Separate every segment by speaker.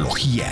Speaker 1: tecnología.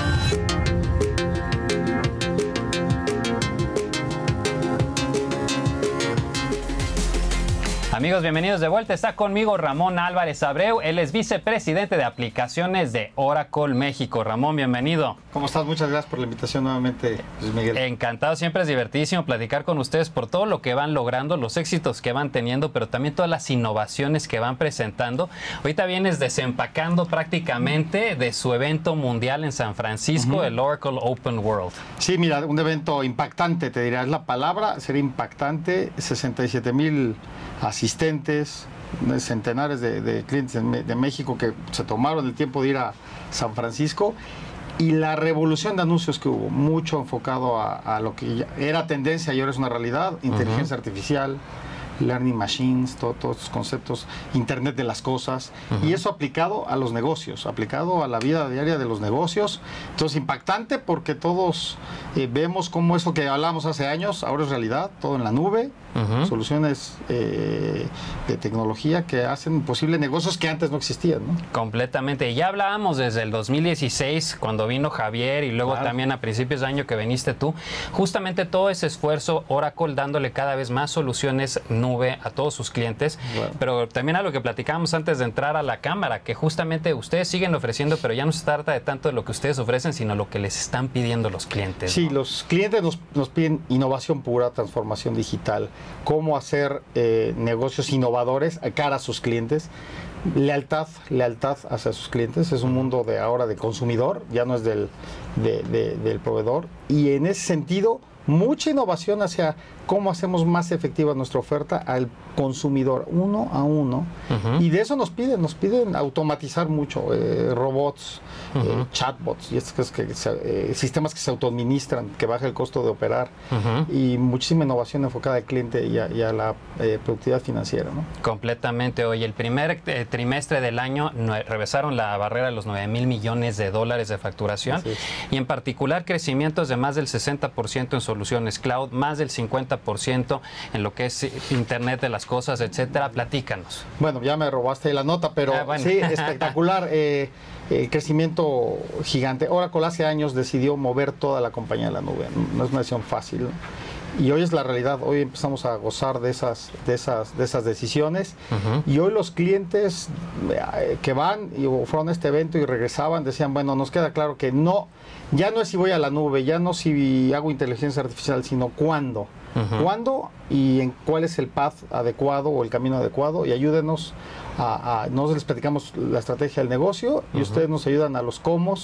Speaker 2: Amigos, bienvenidos de vuelta. Está conmigo Ramón Álvarez Abreu. Él es vicepresidente de aplicaciones de Oracle México. Ramón, bienvenido.
Speaker 3: ¿Cómo estás? Muchas gracias por la invitación nuevamente, Luis Miguel.
Speaker 2: Encantado, siempre es divertidísimo platicar con ustedes por todo lo que van logrando, los éxitos que van teniendo, pero también todas las innovaciones que van presentando. Ahorita vienes desempacando prácticamente de su evento mundial en San Francisco, el Oracle Open World.
Speaker 3: Sí, mira, un evento impactante, te dirás la palabra, sería impactante, 67,000 asistentes, centenares de clientes de México que se tomaron el tiempo de ir a San Francisco, y la revolución de anuncios que hubo, mucho enfocado a lo que ya era tendencia y ahora es una realidad, inteligencia artificial, learning machines, todos estos conceptos, Internet de las cosas, y eso aplicado a los negocios, aplicado a la vida diaria de los negocios. Entonces, impactante porque todos vemos cómo eso que hablábamos hace años ahora es realidad, todo en la nube, soluciones de tecnología que hacen posible negocios que antes no existían, ¿no?
Speaker 2: Completamente. Ya hablábamos desde el 2016, cuando vino Javier, y luego también a principios de año que viniste tú, justamente todo ese esfuerzo, Oracle dándole cada vez más soluciones nube a todos sus clientes, pero también a lo que platicábamos antes de entrar a la cámara, que justamente ustedes siguen ofreciendo, pero ya no se trata de tanto de lo que ustedes ofrecen, sino lo que les están pidiendo los clientes,
Speaker 3: Sí,
Speaker 2: ¿no?
Speaker 3: los clientes nos piden innovación pura, transformación digital, cómo hacer negocios innovadores a cara a sus clientes, lealtad hacia sus clientes. Es un mundo de ahora de consumidor, ya no es del proveedor, y en ese sentido mucha innovación hacia cómo hacemos más efectiva nuestra oferta al consumidor, uno a uno. Y de eso nos piden automatizar mucho, robots, chatbots, y sistemas que se autoadministran, que baja el costo de operar, y muchísima innovación enfocada al cliente y a la productividad financiera, ¿no?
Speaker 2: Completamente. Oye, el primer trimestre del año rebasaron la barrera de los $9,000 millones de facturación, y en particular crecimientos de más del 60% en soluciones cloud, más del 50% en lo que es Internet de las cosas, etcétera. Platícanos.
Speaker 3: Bueno, ya me robaste la nota, pero sí, espectacular. Crecimiento gigante. Oracle hace años decidió mover toda la compañía a la nube. No es una decisión fácil, ¿no? Y hoy es la realidad. Hoy empezamos a gozar de esas decisiones. Y hoy los clientes que van y fueron a este evento y regresaban decían, bueno, nos queda claro que ya no es si voy a la nube, ya no si hago inteligencia artificial, sino cuándo. ¿Cuándo y en cuál es el path adecuado o el camino adecuado? Y ayúdenos nosotros les platicamos la estrategia del negocio y ustedes nos ayudan a los cómo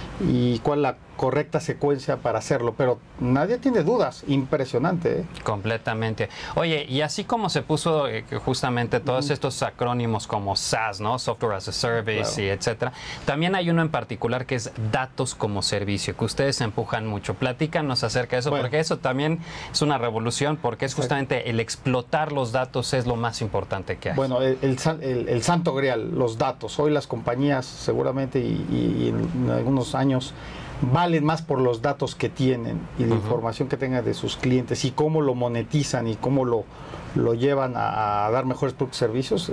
Speaker 3: y cuál es la correcta secuencia para hacerlo, pero nadie tiene dudas, impresionante, ¿eh?
Speaker 2: Completamente. Oye, y así como se puso justamente todos estos acrónimos como SaaS, ¿no? Software as a Service, y etcétera, también hay uno en particular que es datos como servicio, que ustedes empujan mucho. Platícanos acerca de eso, porque eso también es una revolución, porque es justamente el explotar los datos es lo más importante que hay.
Speaker 3: Bueno, el santo grial, los datos. Hoy las compañías seguramente y en algunos años valen más por los datos que tienen y la información que tengan de sus clientes y cómo lo monetizan y cómo lo llevan a dar mejores productos y servicios,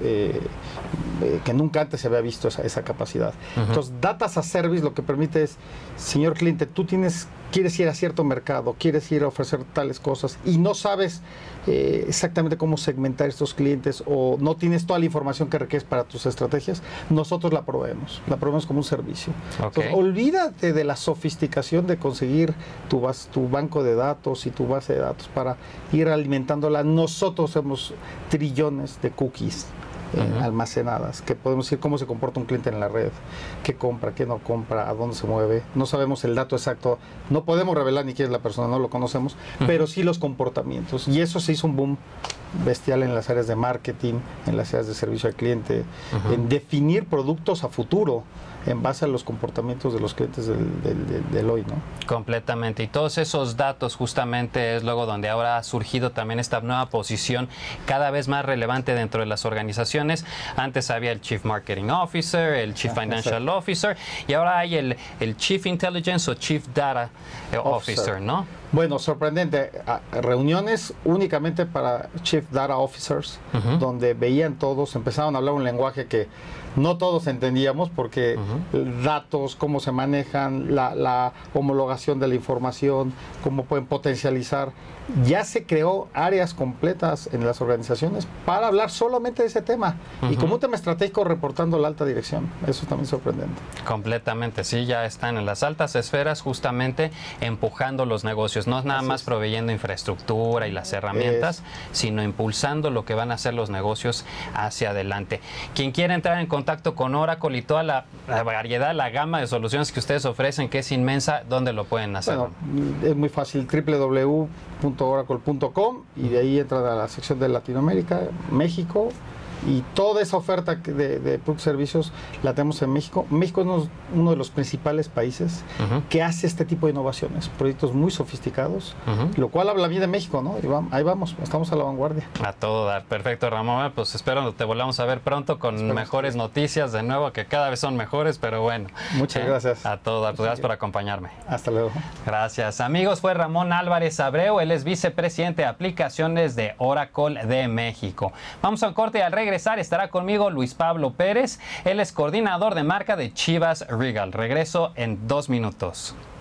Speaker 3: que nunca antes se había visto esa capacidad. Entonces, Data as a Service lo que permite es, señor cliente, tú quieres ir a cierto mercado, quieres ir a ofrecer tales cosas y no sabes exactamente cómo segmentar estos clientes o no tienes toda la información que requieres para tus estrategias, nosotros la proveemos como un servicio. Entonces, olvídate de la sofisticación de conseguir tu banco de datos y tu base de datos para ir alimentándola. Nosotros hacemos trillones de cookies almacenadas, que podemos decir cómo se comporta un cliente en la red, qué compra, qué no compra, a dónde se mueve. No sabemos el dato exacto, no podemos revelar ni quién es la persona, no lo conocemos, pero sí los comportamientos. Y eso se hizo un boom bestial en las áreas de marketing, en las áreas de servicio al cliente, en definir productos a futuro en base a los comportamientos de los clientes del hoy, ¿no?
Speaker 2: Completamente. Y todos esos datos justamente es luego donde ahora ha surgido también esta nueva posición cada vez más relevante dentro de las organizaciones. Antes había el Chief Marketing Officer, el Chief Financial Officer, y ahora hay el Chief Intelligence o Chief Data Officer, ¿no?
Speaker 3: Bueno, sorprendente. Reuniones únicamente para Chief Data Officers, donde veían todos, empezaron a hablar un lenguaje que no todos entendíamos, porque datos, cómo se manejan, la homologación de la información, cómo pueden potencializar. Ya se creó áreas completas en las organizaciones para hablar solamente de ese tema. Y como un tema estratégico, reportando la alta dirección. Eso es también sorprendente.
Speaker 2: Completamente, sí, ya están en las altas esferas justamente empujando los negocios. No es nada más proveyendo infraestructura y las herramientas, sino impulsando lo que van a hacer los negocios hacia adelante. Quien quiera entrar en contacto con Oracle y toda la variedad, la gama de soluciones que ustedes ofrecen, que es inmensa, ¿dónde lo pueden hacer?
Speaker 3: Bueno, es muy fácil, www.oracle.com, y de ahí entra a la sección de Latinoamérica, México, y toda esa oferta de productos y servicios la tenemos en México. México es uno de los principales países que hace este tipo de innovaciones, proyectos muy sofisticados, lo cual habla bien de México, ¿no? Y ahí vamos, estamos a la vanguardia.
Speaker 2: A todo dar. Perfecto, Ramón. Pues espero te volvamos a ver pronto con mejores noticias de nuevo, que cada vez son mejores, pero bueno.
Speaker 3: Muchas gracias.
Speaker 2: A todo dar. Gracias por acompañarme.
Speaker 3: Hasta luego.
Speaker 2: Gracias. Amigos, fue Ramón Álvarez Abreu, él es vicepresidente de aplicaciones de Oracle de México. Vamos a un corte y al regresar estará conmigo Luis Pablo Pérez, él es coordinador de marca de Chivas Regal. Regreso en 2 minutos.